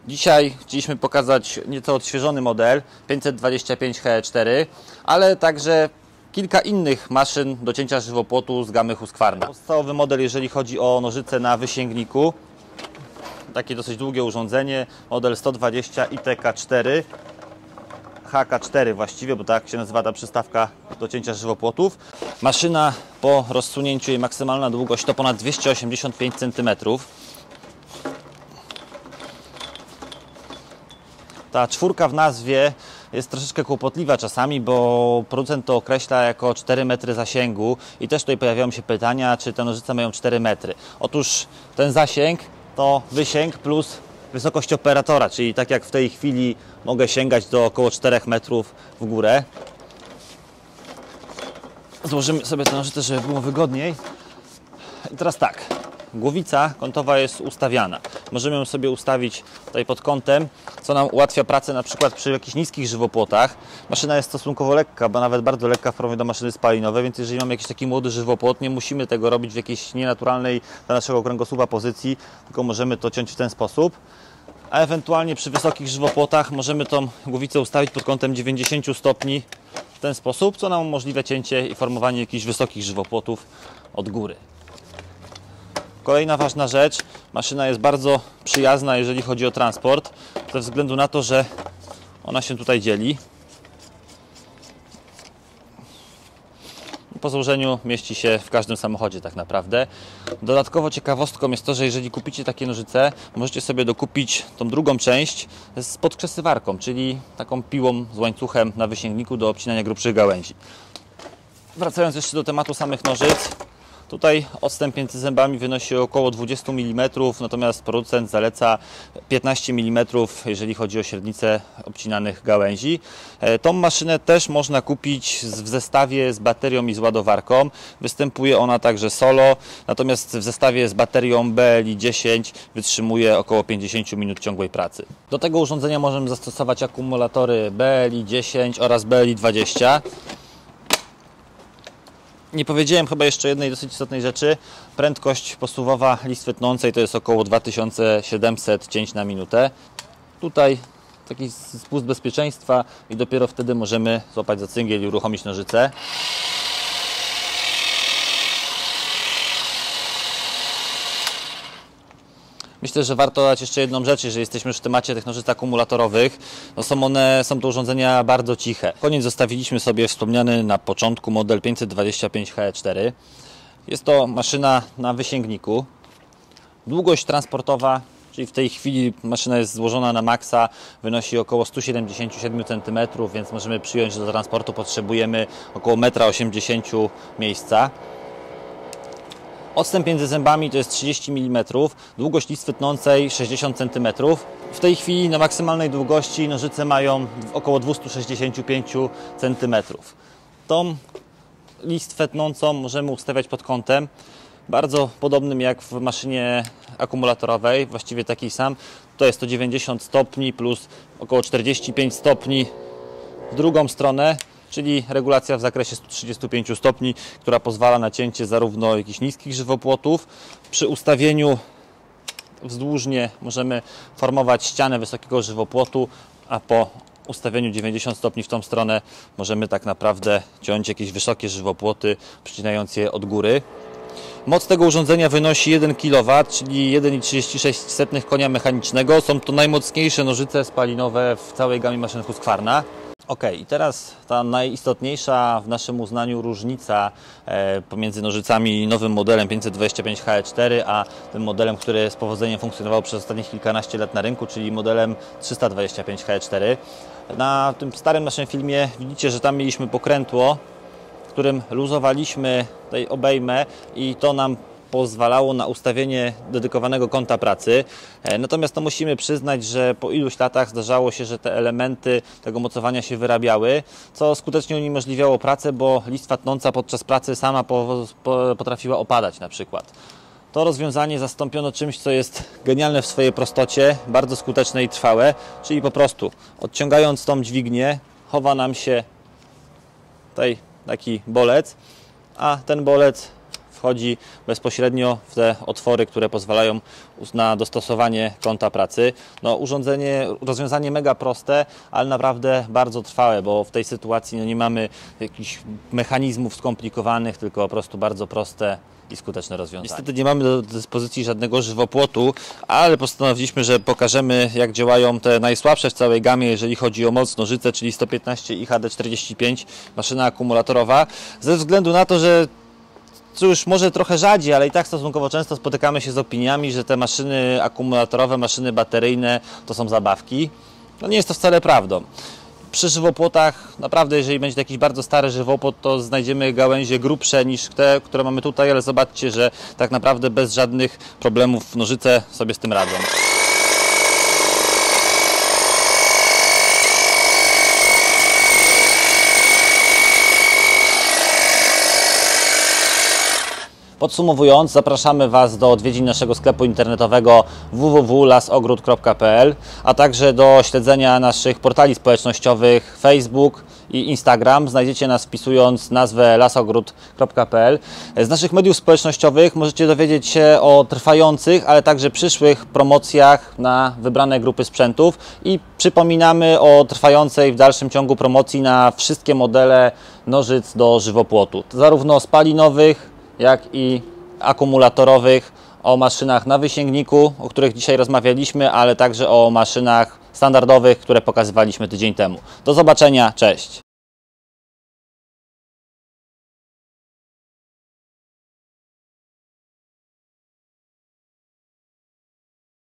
Dzisiaj chcieliśmy pokazać nieco odświeżony model 525 HE4, ale także kilka innych maszyn do cięcia żywopłotu z gamy Husqvarna. Podstawowy model, jeżeli chodzi o nożyce na wysięgniku, takie dosyć długie urządzenie, model 120 ITK4, HK4 właściwie, bo tak się nazywa ta przystawka do cięcia żywopłotów. Maszyna po rozsunięciu, jej maksymalna długość to ponad 285 cm. Ta czwórka w nazwie jest troszeczkę kłopotliwa czasami, bo producent to określa jako 4 metry zasięgu i też tutaj pojawiają się pytania, czy te nożyce mają 4 metry. Otóż ten zasięg to wysięg plus wysokość operatora, czyli tak jak w tej chwili mogę sięgać do około 4 metrów w górę. Złożymy sobie te nożyce, żeby było wygodniej. I teraz tak, głowica kątowa jest ustawiana. Możemy ją sobie ustawić tutaj pod kątem, co nam ułatwia pracę na przykład przy jakichś niskich żywopłotach. Maszyna jest stosunkowo lekka, bo nawet bardzo lekka w porównaniu do maszyny spalinowej, więc jeżeli mamy jakiś taki młody żywopłot, nie musimy tego robić w jakiejś nienaturalnej dla naszego kręgosłupa pozycji, tylko możemy to ciąć w ten sposób. A ewentualnie przy wysokich żywopłotach możemy tą głowicę ustawić pod kątem 90 stopni w ten sposób, co nam umożliwia cięcie i formowanie jakichś wysokich żywopłotów od góry. Kolejna ważna rzecz, maszyna jest bardzo przyjazna, jeżeli chodzi o transport, ze względu na to, że ona się tutaj dzieli. Po złożeniu mieści się w każdym samochodzie tak naprawdę. Dodatkowo ciekawostką jest to, że jeżeli kupicie takie nożyce, możecie sobie dokupić tą drugą część z podkrzesywarką, czyli taką piłą z łańcuchem na wysięgniku do obcinania grubszych gałęzi. Wracając jeszcze do tematu samych nożyc, tutaj odstęp między zębami wynosi około 20 mm, natomiast producent zaleca 15 mm, jeżeli chodzi o średnicę obcinanych gałęzi. Tą maszynę też można kupić w zestawie z baterią i z ładowarką. Występuje ona także solo, natomiast w zestawie z baterią BLI 10 wytrzymuje około 50 minut ciągłej pracy. Do tego urządzenia możemy zastosować akumulatory BLI 10 oraz BLI 20. Nie powiedziałem chyba jeszcze jednej dosyć istotnej rzeczy. Prędkość posuwowa listwy tnącej to jest około 2700 cięć na minutę. Tutaj taki spust bezpieczeństwa i dopiero wtedy możemy złapać za cyngiel i uruchomić nożycę. Myślę, że warto dodać jeszcze jedną rzecz, jeżeli jesteśmy już w temacie tych nożyc akumulatorowych. No są to urządzenia bardzo ciche. Koniec zostawiliśmy sobie wspomniany na początku model 525 HE4. Jest to maszyna na wysięgniku. Długość transportowa, czyli w tej chwili maszyna jest złożona na maksa, wynosi około 177 cm, więc możemy przyjąć, że do transportu potrzebujemy około 1,80 m miejsca. Odstęp między zębami to jest 30 mm, długość listwy tnącej 60 cm. W tej chwili na maksymalnej długości nożyce mają około 265 cm. Tą listwę tnącą możemy ustawiać pod kątem bardzo podobnym jak w maszynie akumulatorowej, właściwie taki sam. To jest to 90 stopni plus około 45 stopni w drugą stronę, czyli regulacja w zakresie 135 stopni, która pozwala na cięcie zarówno jakichś niskich żywopłotów. Przy ustawieniu wzdłużnie możemy formować ścianę wysokiego żywopłotu, a po ustawieniu 90 stopni w tą stronę możemy tak naprawdę ciąć jakieś wysokie żywopłoty, przycinając je od góry. Moc tego urządzenia wynosi 1 kW, czyli 1,36 konia mechanicznego. Są to najmocniejsze nożyce spalinowe w całej gamie maszyn Husqvarna. Ok, i teraz ta najistotniejsza w naszym uznaniu różnica pomiędzy nożycami i nowym modelem 525 HE4, a tym modelem, który z powodzeniem funkcjonował przez ostatnich kilkanaście lat na rynku, czyli modelem 325 HE4. Na tym starym naszym filmie widzicie, że tam mieliśmy pokrętło, którym luzowaliśmy tej obejmę i to nam pozwalało na ustawienie dedykowanego kąta pracy. Natomiast to musimy przyznać, że po iluś latach zdarzało się, że te elementy tego mocowania się wyrabiały, co skutecznie uniemożliwiało pracę, bo listwa tnąca podczas pracy sama potrafiła opadać na przykład. To rozwiązanie zastąpiono czymś, co jest genialne w swojej prostocie, bardzo skuteczne i trwałe, czyli po prostu odciągając tą dźwignię chowa nam się tutaj taki bolec, a ten bolec wchodzi bezpośrednio w te otwory, które pozwalają na dostosowanie kąta pracy. No, rozwiązanie mega proste, ale naprawdę bardzo trwałe, bo w tej sytuacji nie mamy jakichś mechanizmów skomplikowanych, tylko po prostu bardzo proste i skuteczne rozwiązanie. Niestety nie mamy do dyspozycji żadnego żywopłotu, ale postanowiliśmy, że pokażemy, jak działają te najsłabsze w całej gamie, jeżeli chodzi o moc nożyce, czyli 115 i HD45, maszyna akumulatorowa, ze względu na to, że cóż, może trochę rzadziej, ale i tak stosunkowo często spotykamy się z opiniami, że te maszyny akumulatorowe, maszyny bateryjne to są zabawki. No nie jest to wcale prawdą. Przy żywopłotach, naprawdę, jeżeli będzie to jakiś bardzo stary żywopłot, to znajdziemy gałęzie grubsze niż te, które mamy tutaj, ale zobaczcie, że tak naprawdę bez żadnych problemów nożyce sobie z tym radzą. Podsumowując, zapraszamy Was do odwiedzin naszego sklepu internetowego www.lasogród.pl, a także do śledzenia naszych portali społecznościowych Facebook i Instagram. Znajdziecie nas wpisując nazwę lasogród.pl. Z naszych mediów społecznościowych możecie dowiedzieć się o trwających, ale także przyszłych promocjach na wybrane grupy sprzętów i przypominamy o trwającej w dalszym ciągu promocji na wszystkie modele nożyc do żywopłotu, zarówno spalinowych, jak i akumulatorowych, o maszynach na wysięgniku, o których dzisiaj rozmawialiśmy, ale także o maszynach standardowych, które pokazywaliśmy tydzień temu. Do zobaczenia, cześć!